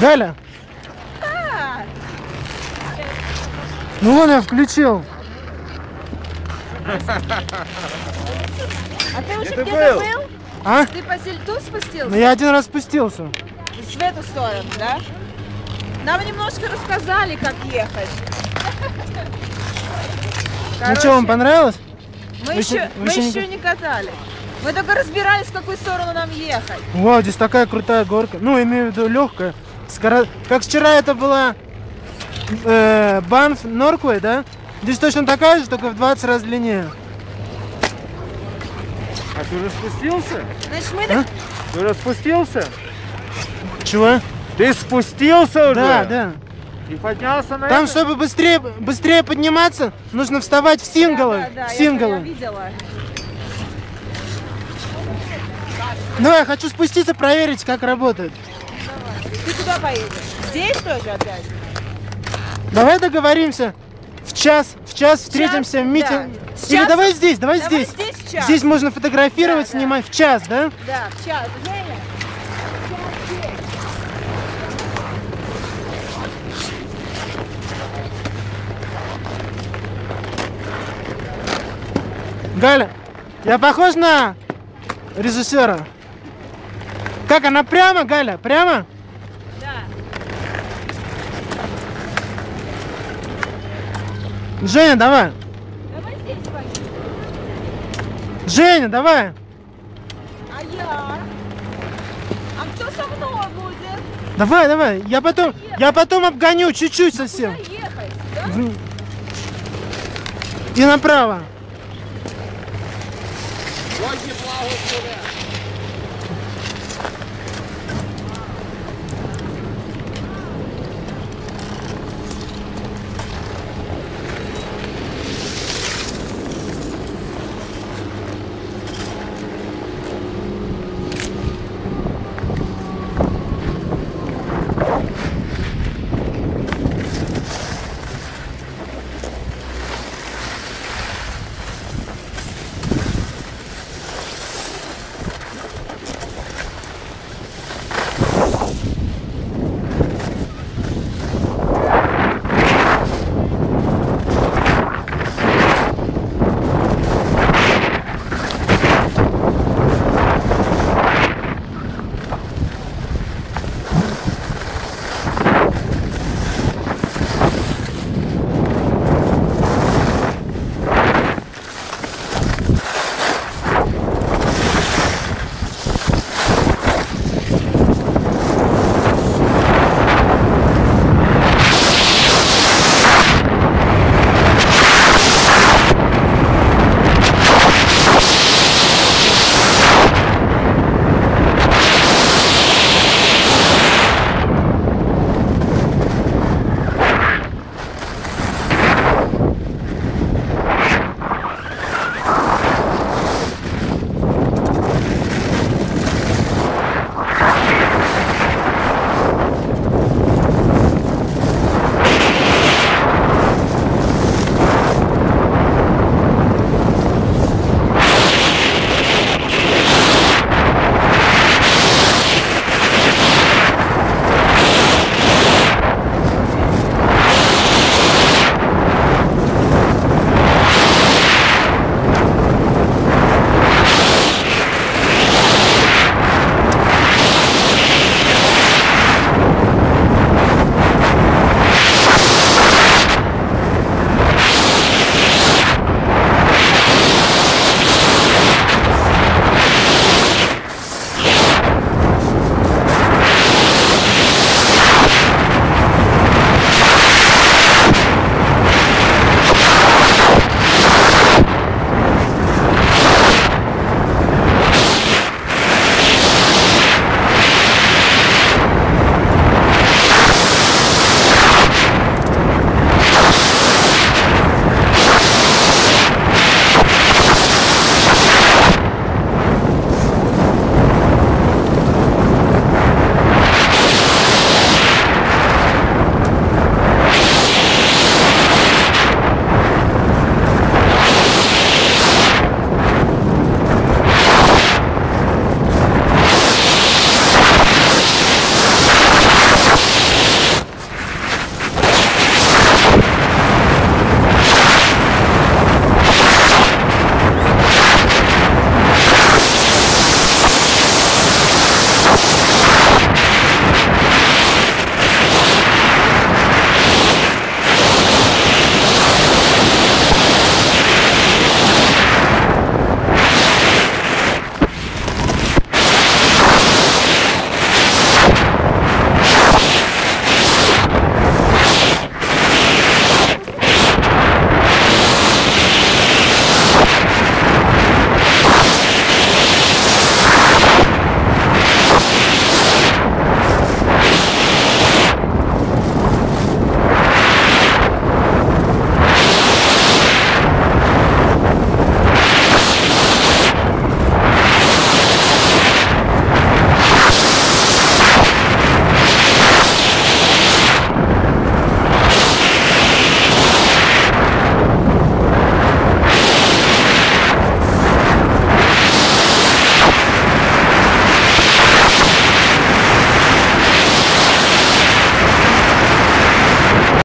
Галя? Ну вон я включил. А ты уже где-то был? А? Ты по сельту спустился? Ну я один раз спустился. В эту сторону, да? Нам немножко рассказали, как ехать. Ну что, вам понравилось? Мы еще не катали. Мы только разбирались, в какую сторону нам ехать. Вау, здесь такая крутая горка. Ну, имею в виду легкая. Как вчера это была Банф Норквей, да? Здесь точно такая же, только в 20 раз длиннее. А ты уже спустился? Значит, мы... А? Ты уже спустился? Чего? Ты спустился уже? Да, да. И поднялся на Там, это? чтобы быстрее подниматься, нужно вставать в синглы. Да, в синглы. я видела. Ну, я хочу спуститься, проверить, как работает. Ты куда поедешь? Здесь тоже опять? Давай договоримся. В час встретимся в митинге. Да. Или давай здесь, давай Давай здесь. здесь в час. Здесь можно фотографировать, Да, да. снимать в час, да? Да, в час. Женя, Галя, я похож на режиссера? Как, она прямо, Галя? Прямо? да. Женя, давай. Давай здесь поедем. Женя, давай. А я? А кто со мной будет? Давай, давай. Я потом обгоню чуть-чуть совсем. Куда ехать? Да? И направо. Очень благо.